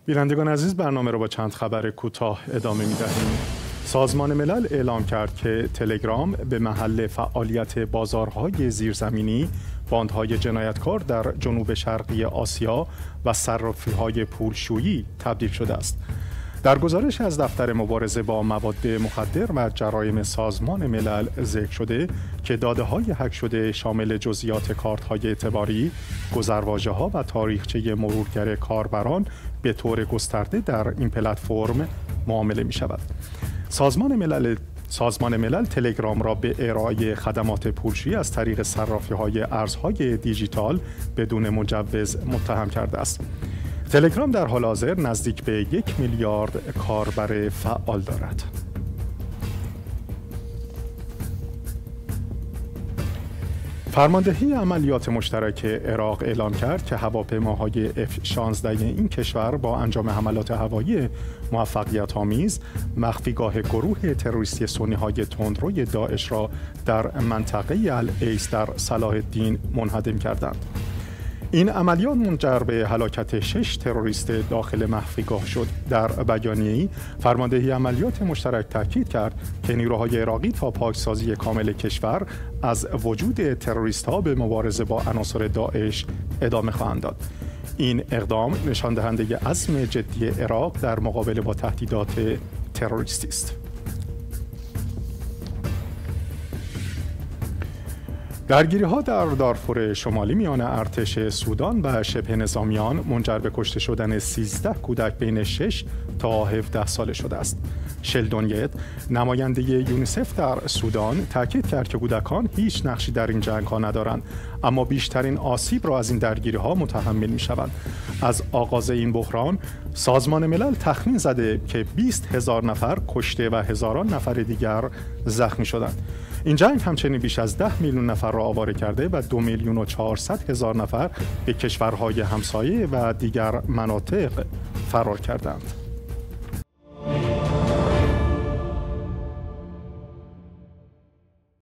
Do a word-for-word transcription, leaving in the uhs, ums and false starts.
بینندگان عزیز، برنامه را با چند خبر کوتاه ادامه می‌دهیم. سازمان ملل اعلام کرد که تلگرام به محل فعالیت بازارهای زیرزمینی، باندهای جنایتکار در جنوب شرقی آسیا و صرافی‌های پولشویی تبدیل شده است. در گزارش از دفتر مبارزه با مواد مخدر و جرایم سازمان ملل ذکر شده که داده‌های هک شده شامل جزئیات کارت‌های اعتباری، گذرواژه‌ها و تاریخچه مرورگر کاربران به طور گسترده در این پلتفرم معامله می‌شود. سازمان ملل سازمان ملل تلگرام را به ارائه خدمات پولشویی از طریق صرافی‌های ارزهای دیجیتال بدون مجوز متهم کرده است. تلگرام در حال حاضر نزدیک به یک میلیارد کاربر فعال دارد. فرماندهی عملیات مشترک عراق اعلام کرد که هواپیماهای اف شانزده این کشور با انجام حملات هوایی موفقیت‌آمیز مخفیگاه گروه تروریستی سنی‌های تندروی داعش را در منطقه العیس در صلاح الدین منهدم کردند. این عملیات منجر به هلاکت شش تروریست داخل مخفیگاه شد. در بیانیه‌ای فرماندهی عملیات مشترک تاکید کرد که نیروهای عراقی تا پاکسازی کامل کشور از وجود تروریست‌ها به مبارزه با عناصر داعش ادامه خواهند داد. این اقدام نشان دهنده عزم جدی عراق در مقابله با تهدیدات تروریستی است. درگیری‌ها در دارفور شمالی میان ارتش سودان و شبه نظامیان منجر به کشته شدن سیزده کودک بین شش تا هفده ساله شده است. شلدون یت، نماینده یونیسف در سودان، تاکید کرد که کودکان هیچ نقشی در این جنگ‌ها ندارند، اما بیشترین آسیب را از این درگیری‌ها متحمل می‌شوند. از آغاز این بحران، سازمان ملل تخمین زده که بیست هزار نفر کشته و هزاران نفر دیگر زخمی شدند. این جنگ همچنین بیش از ده میلیون نفر را آواره کرده و دو میلیون و چهارصد هزار نفر به کشورهای همسایه و دیگر مناطق فرار کردند.